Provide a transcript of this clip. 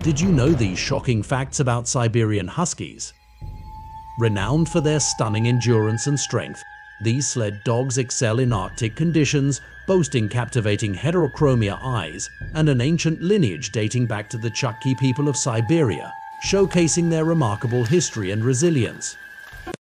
Did you know these shocking facts about Siberian Huskies? Renowned for their stunning endurance and strength, these sled dogs excel in Arctic conditions, boasting captivating heterochromia eyes and an ancient lineage dating back to the Chukchi people of Siberia, showcasing their remarkable history and resilience.